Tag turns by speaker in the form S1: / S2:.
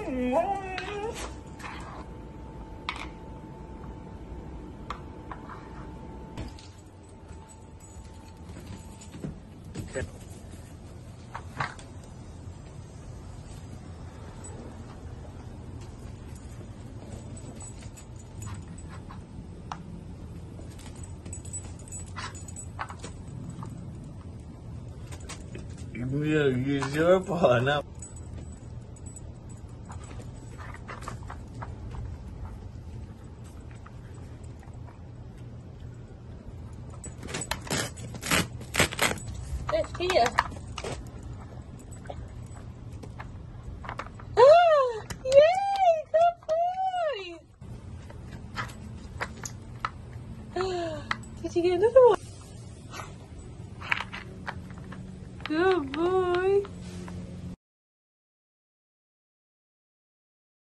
S1: It's your paw now.
S2: It's here. Yay! Good boy! Did you get another one?